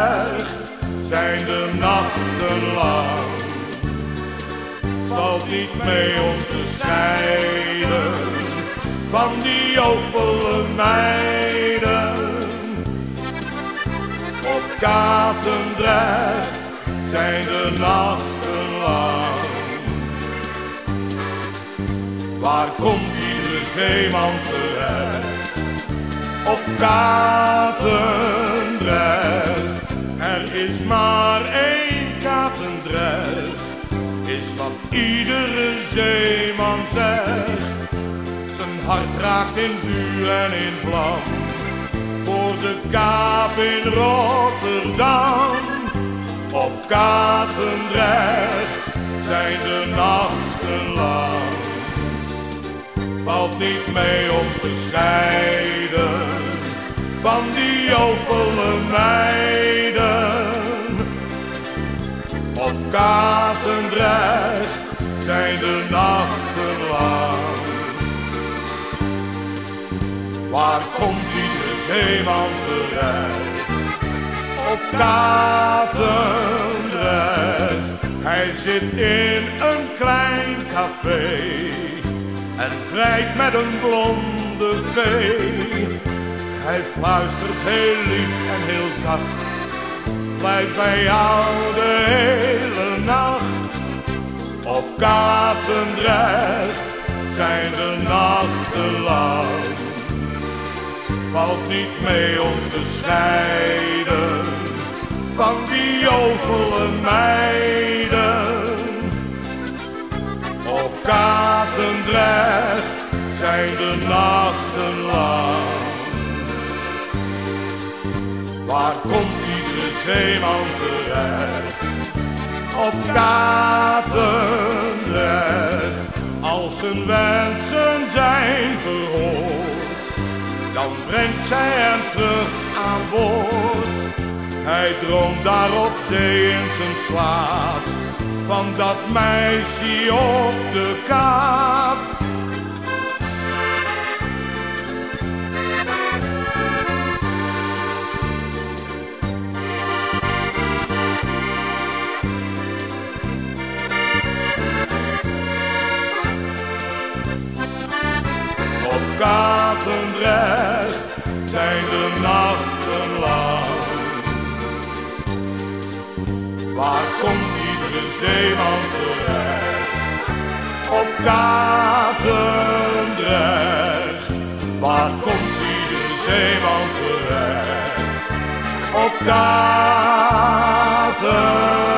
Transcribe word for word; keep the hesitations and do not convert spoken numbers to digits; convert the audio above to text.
Katendrecht zijn de nachten lang. Valt niet mee om te scheiden van die jovele meiden. Op Katendrecht zijn de nachten lang. Waar komt iedere zeeman terecht? Op Katendrecht. Er is maar één Katendrecht, is wat iedere zeeman zegt. Zijn hart raakt in vuur en in vlam voor de Kaap in Rotterdam. Op Katendrecht zijn de nachten lang. Valt niet mee om te scheiden van die jovele meiden. Op Katendrecht zijn de nachten lang. Waar komt iedere zeeman terecht? Op Katendrecht. Hij zit in een klein café en vrijt met een blonde vee. Hij fluistert heel lief en heel zacht, blijf bij jou de hele nacht. Op Katendrecht zijn de nachten lang. Valt niet mee om te scheiden van die jovele meiden. Op Katendrecht zijn de nachten lang. Waar komt iedere zeeman terecht? Op Katendrecht. Als zijn wensen zijn verhoord, dan brengt zij hem terug aan boord. Hij droomt daar op zee in zijn slaap van dat meisje op de Kaap. Op Katendrecht zijn de nachten lang. Waar komt iedere zeeman terecht? Op Katendrecht. Waar komt iedere zeeman terecht? Op Katendrecht.